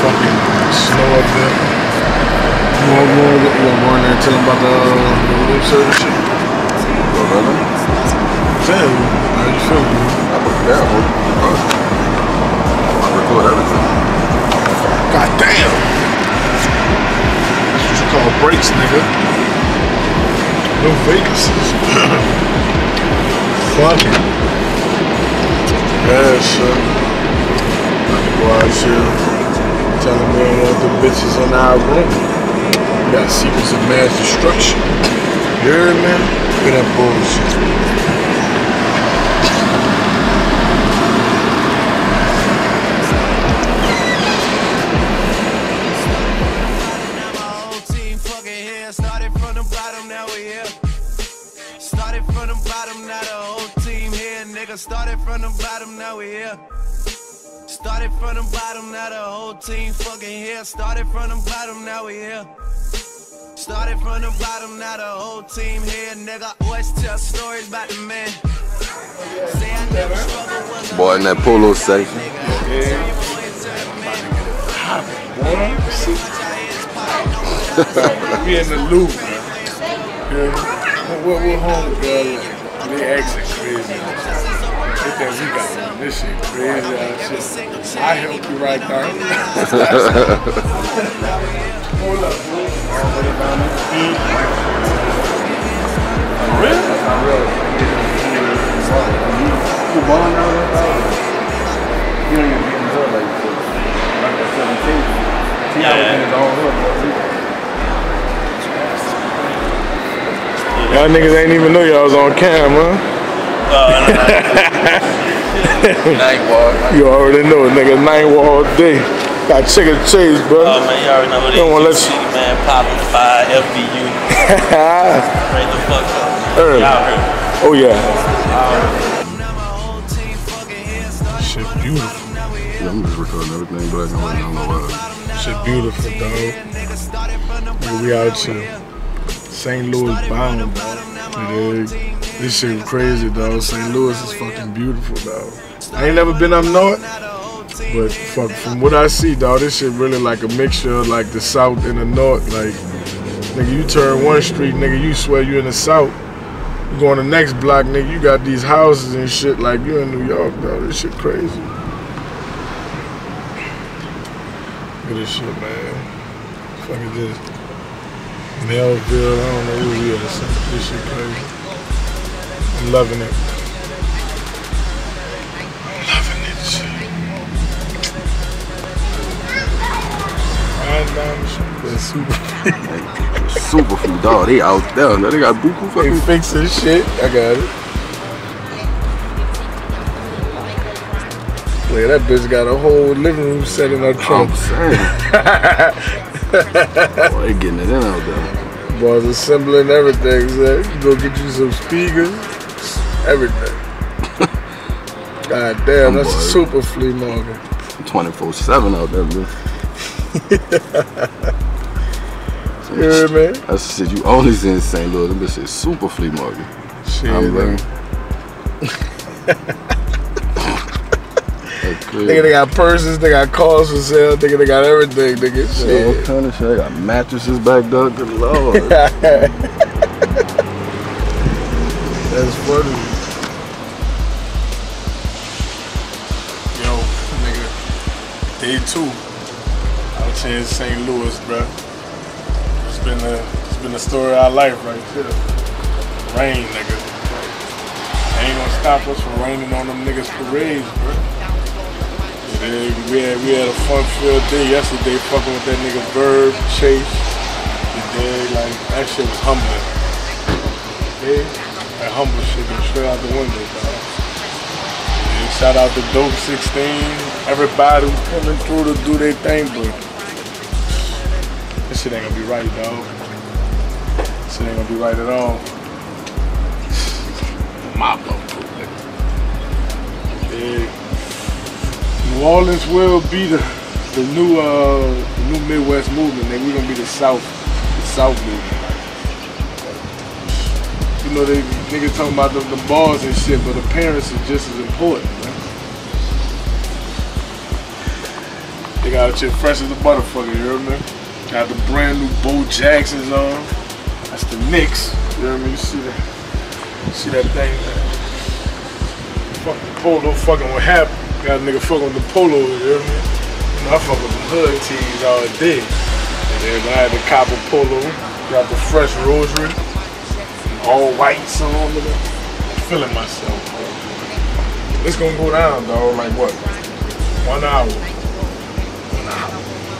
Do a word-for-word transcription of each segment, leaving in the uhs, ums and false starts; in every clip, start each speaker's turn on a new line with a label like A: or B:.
A: fucking snow up there. You want to go in there and tell them about the, the room service shit?
B: Go brother?
A: Tell you. How you feel, man?
B: I'm a terrible. I record everything.
A: God damn. That's what you call breaks, nigga. No vacancies. Fuck it. Yeah, shit. I can go out here telling me I want the bitches in our room. We got secrets of mass destruction. You heard, man? Look at that bullshit.
C: Started from the bottom, now we here. Started from the bottom, now the whole team fucking here. Started from the bottom, now we here. Started from the bottom, now the whole team here. Nigga always tell stories about the man. Say I never struggled.
B: Boy in that polo section.
A: Yeah. We in the loop, man. Yeah. What what home girl like? They acting crazy. They think we got one. This shit crazy ass shit. I help you right there. Hold up, bro. Really? That's not real. You born now? You don't even get in the hood like this. Like at seventeen. He was in his own hood, bro. Y'all niggas ain't even know y'all was on camera.
D: Night walk.
A: You already know, nigga. Night walk all day. Got chicken chase, bro.
D: Oh man, you already know what it is.
A: Don't want to let you.
D: Man, popping five F B U. Straight the fuck up.
A: Early.
D: Y'all heard.
A: Oh yeah.
D: Uh,
A: Shit beautiful.
B: Yeah, I'm just recording everything, but I don't know why.
A: Shit beautiful, dog. Nigga, we out here. Saint Louis bound, dog. You dig? This shit crazy, dog. Saint Louis is fucking beautiful, dog. I ain't never been up north, but fuck, from what I see, dog, this shit really like a mixture of like the south and the north. Like, nigga, you turn one street, nigga, you swear you in the south. You go on the next block, nigga, you got these houses and shit like you in New York, dog. This shit crazy. Look at this shit, man. Fuck is this? Melville, I don't know who he is. This shit crazy. I'm loving it. I'm loving it, shit. Right down the shit. That's super.
B: Super food, dog. They out there. They got buku fucking.
A: They fixing shit. I got it. Look, that bitch got a whole living room set in her trunk.
B: I'm saying. Boy, they getting it in out there.
A: Boys assembling everything, so you go get you some speakers, everything. God damn, that's a super flea market.
B: twenty-four seven out there, bro.
A: You heard me?
B: That's the shit you only see in Saint Louis. This shit super flea market.
A: Shit,
B: I'm
A: man. Nigga, they got purses, they got cars for sale, nigga, they got everything, nigga. Shit.
B: All kind of shit. They got mattresses back there. Good lord.
A: That's funny. Yo, nigga, day two. Out here in Saint Louis, bro. It's been a, it's been a story of our life right here. Rain, nigga. Ain't gonna stop us from raining on them niggas' parades, bro. We had, we had a fun-filled day yesterday fucking with that nigga Verb, Chase. Yeah, like, that shit was humbling. Yeah, that humble shit came straight out the window, dog. Yeah, shout out to Dope sixteen, everybody who's coming through to do their thing, but this shit ain't gonna be right, dog. This shit ain't gonna be right at all. My blow, yeah. New Orleans will be the the new uh the new Midwest movement, nigga. We gonna be the South, the South movement. You know they niggas talking about the, the bars and shit, but the parents is just as important, man. They Nigga out here fresh as a motherfucker, you hear me? Got the brand new Bo Jacksons on. That's the Knicks. You hear me? You see that? You see that thing, man? Fucking polo fucking what happened. Got a nigga fucking with the polo, you hear me? You know, I fuck with the hood tees all day. And then I had the copper polo, got the fresh rosary, all white on, nigga. I'm feeling myself, bro. It's gonna go down, dog, like what? One hour. One hour.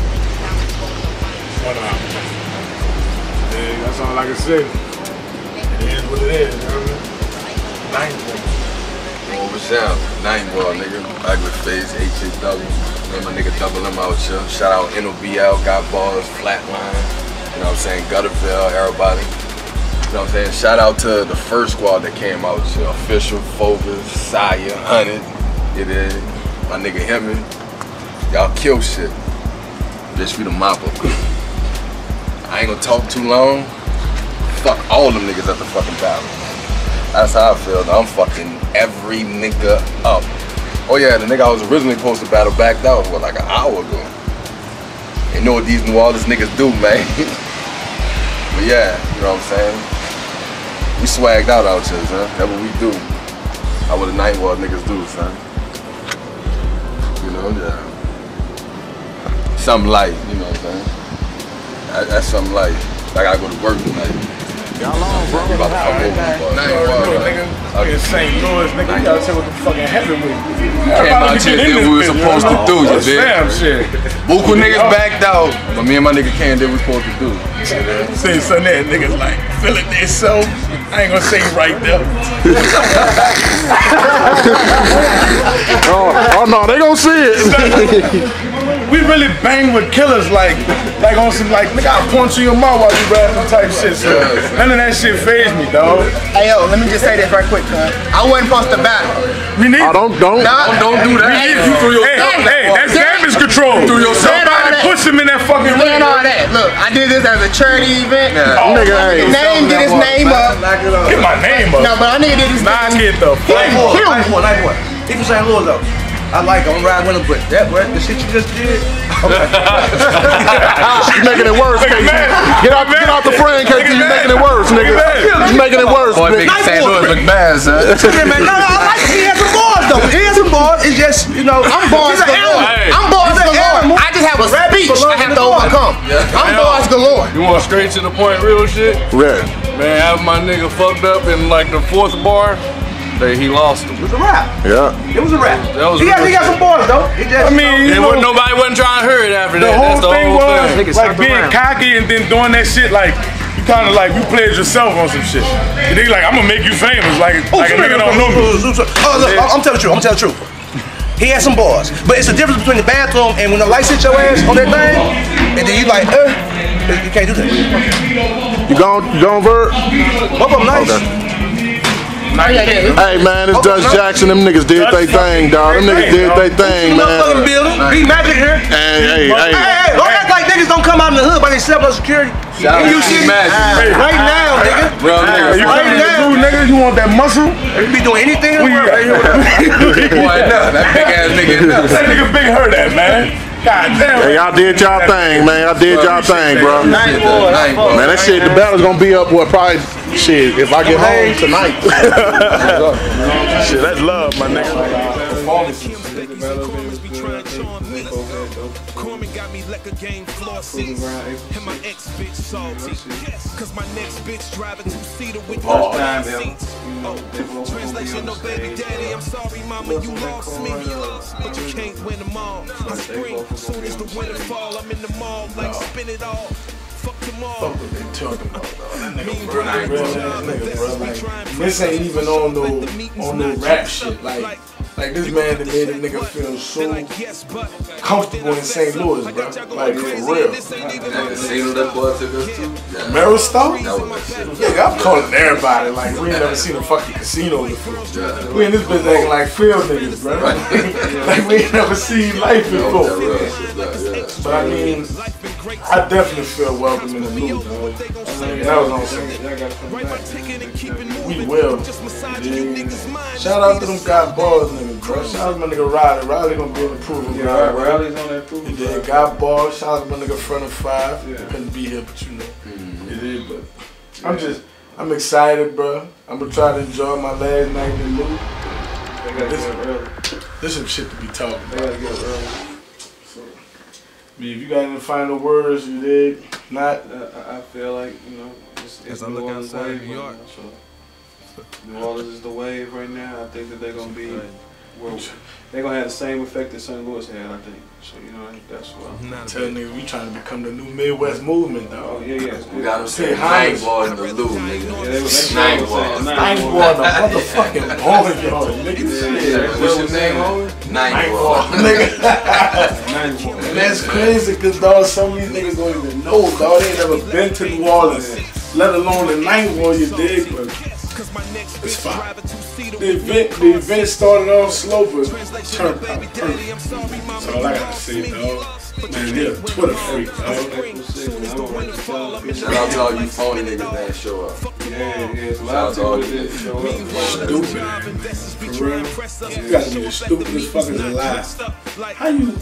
A: One hour. Yeah, that's all I can say. It is what it is, you know what I mean? Nine ball.
B: Oh, what's up? Nine ball, nigga. Ugly face, H A double. Man, my nigga double him out, chill. Shout out N O B L, got balls, flatline. You know what I'm saying? Gutterville, everybody. You know what I'm saying? Shout out to the first squad that came out, chill. Official, Focus, Saya, Hunted. It is. My nigga Hemming. Y'all kill shit. Bitch, we the mop up. I ain't gonna talk too long. Fuck all them niggas at the fucking battle. That's how I feel. I'm fucking every nigga up. Oh yeah, the nigga I was originally supposed to battle backed out for like an hour ago. You know what these New Orleans niggas do, man. But yeah, you know what I'm saying? We swagged out out here, son. That's what we do. How what the night wall niggas do, son. You know, yeah. Something light, you know what I'm saying? That, that's something light. I gotta go to work tonight.
A: Y'all long, bro.
B: You about to come over,
A: Night wall, nigga. Okay. In Saint Louis, nigga. You gotta tell what the fucking heavyweight.
B: Came out here did what we were supposed to do, you dig?
A: Damn shit.
B: Buku niggas backed out, but me and my nigga Ken did what we supposed to do.
A: See, son, that niggas like feeling this so. I ain't gonna say it right there.
E: oh, oh no, they gonna see it.
A: We really bang with killers like, like on some like, nigga, I'll punch you in your mouth while you rapping type shit. So none of that shit phased me, dog.
F: Hey yo, let me just say this right quick, cuz. I wasn't supposed to battle.
A: We need.
E: Oh, don't, don't,
F: nah,
B: don't, don't do that.
A: You threw your hey, hey, that's damage control. You threw yourself. Somebody push him in that fucking ring.
F: And all that. Look, I did this as a charity event.
E: Yeah. Oh, nigga, hey.
F: Name, get his name up.
A: Get my name up.
F: No, but I nigga did his name.
A: Knock it the fuck
G: up. Nice one, nice one. He from Saint Louis though. I like it, I'm riding with him, but that, what, the shit you just did? Okay.
E: You're making it worse, K T. Get out, get out the frame, K T. You're making it worse, nigga. You're making it worse,
B: boy,
E: nigga.
B: Saint Louis look bad, son.
G: Man, no, no, I like he has some bars though. He has some bars. It's just, you know,
F: I'm Barz galore.
A: Hey.
F: I'm Barz galore. I just have a speech I have to overcome. I'm Barz galore.
H: You want straight to the point, real shit?
E: Yeah.
H: Man, after my nigga fucked up in like the fourth bar, they, he lost him.
G: It was a rap.
E: Yeah.
G: It was a rap.
H: That was
G: he, got, he got some bars though. He just,
A: I mean,
H: you
A: know,
H: know, nobody wasn't trying to hear it after
A: the
H: that.
A: whole
H: That's the
A: thing
H: whole
A: was
H: thing.
A: like being around. cocky and then doing that shit like you kind of like you played yourself on some shit. And they like I'm gonna make you famous like
G: oh,
A: like a nigga don't know me.
G: Oh look, I'm telling the truth. I'm telling the truth. He had some bars, but it's the difference between the bathroom and when the lights hit your ass on that thing, and then you like, uh, you can't do that.
E: You gone, you gone, Verb?
G: Both of them nice.
E: Okay. Hey man, it's Dutch Jackson. Them niggas did they thing, dog. Them niggas did they thing, man.
G: Be magic here.
E: Hey, hey, hey.
G: Hey, don't act like niggas don't come out in the hood by themselves on security.
B: Shout out
G: you
B: to
G: see
B: Magic.
G: right now, nigga.
B: Real niggas.
A: You right now, nigga. You want that muscle?
G: You be doing anything in the world.
B: Boy, enough. That big ass nigga enough.
A: That nigga big hurt that, man. God damn.
E: Hey, y'all did y'all thing, man. Y'all did y'all thing, bro.
B: Night boy, night boy.
E: Man, that shit, the battle's gonna be up, what, probably, shit, if I get home tonight.
A: Shit, that's love, my nigga.
C: Corman got me like a game floor seats. And my ex bitch salty. Cause my next bitch driving two-seater with no seats. Oh, translation, no baby daddy. I'm sorry, mama, you lost me. But you can't win them all. I spring, soon as the winter fall, I'm in the mall like spin it all. Fuck them all.
A: Fuck what they talking about, dog. That nigga, bro, that real ass nigga, bro. Like, this ain't even on no, on no rap shit. Like, like this man that made a nigga feel so comfortable in Saint Louis, bro. Like, for real.
B: That casino that boy took us to? Yeah.
A: Maristow?
B: That was that shit.
A: Yeah, I'm calling everybody. Like, we ain't never seen a fucking casino before.
B: Yeah.
A: We in this bitch acting like field niggas, bro. Like, we ain't never seen life before. But I mean, I definitely feel welcome in the loop, dog. And that was on Saint. We will. Yeah. Shout out to them God Barz niggas, bro. bro. Shout out to my nigga Riley. Riley gonna be in the proven
H: Yeah,
A: ground.
H: Riley's on that proof.
A: He did. Got Barz. Shout out to my nigga front of five.
H: Yeah.
A: Couldn't be here, but you know.
B: Mm-hmm.
A: It is, but I'm just, I'm excited, bro. I'm gonna try to enjoy my last night in the loop.
H: They gotta
A: This-
H: get up early.
A: There's some shit to be talking
H: They
A: about.
H: gotta get up early.
A: So, I mean, if you got any final words, you did. Not.
H: I, I feel like, you know, it's, it's
C: As I
H: New
C: look
H: Orleans
C: outside
H: wave
C: New York.
H: right now, so New Orleans is the wave right now. I think that they're gonna be, well, they're gonna have the same effect that Saint Louis had, I think. So, you know, that's what.
A: Tell niggas we trying to become the new Midwest movement, dog.
H: Oh, yeah, yeah.
B: We got them saying
A: Hey,
B: nine ball in the loop, nigga.
H: Yeah, they, they
B: Nine
H: was
B: ball.
H: saying
A: I ain't
H: nine
A: going to motherfucking barnyard, nigga.
B: Yeah, what's your name, homie? Nine
A: Nine
B: ball.
A: ball, nigga.
H: Nine ball.
A: And that's crazy, cause dog, some of these niggas don't even know, dog. They ain't never been to New Orleans, let alone the ninth wall, you dig? But it's fine. The event, the event started off slow, but turned out perfect. That's all I gotta say, dog. Man, you're a Twitter freak, dog.
B: Shout out to all you phony niggas that ain't show up.
H: Yeah, yeah, it's a
B: Shout
H: lot
B: out
H: of
B: to all
H: people
B: you
H: that show up.
A: Stupid, man. For real. You gotta be the stupidest fuckers alive. How you?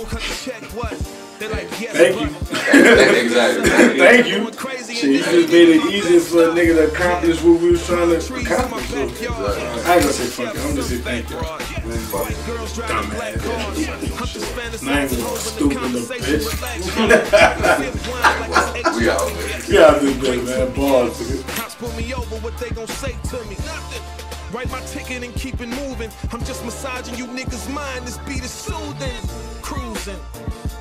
A: Thank you.
B: Exactly.
A: Thank you. Shit, you just made it easier for a nigga to accomplish what we was trying to accomplish. So, I ain't gonna say fuck you, I'm gonna say thank you. Dumbass. I ain't gonna stupid little bitch.
B: We out, man.
A: We out this bitch, man. Barz, nigga.
C: Cops pull me over, what they gon' say to me? Nothing. Write my ticket and keep it moving. I'm just massaging you niggas' mind. This beat is soothing. Cruising.